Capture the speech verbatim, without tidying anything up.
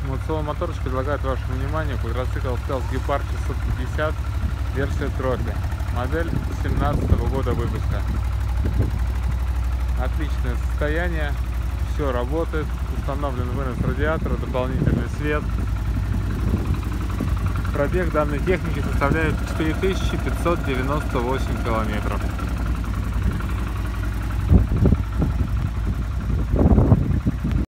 Муцело Моторс предлагает вашему вниманию квадроцикл Stealth Gepard шестьсот пятьдесят, версия Trophy, модель семнадцатого года выпуска. Отличное состояние, все работает, установлен вынос радиатора, дополнительный свет. Пробег данной техники составляет четыре тысячи пятьсот девяносто восемь километров.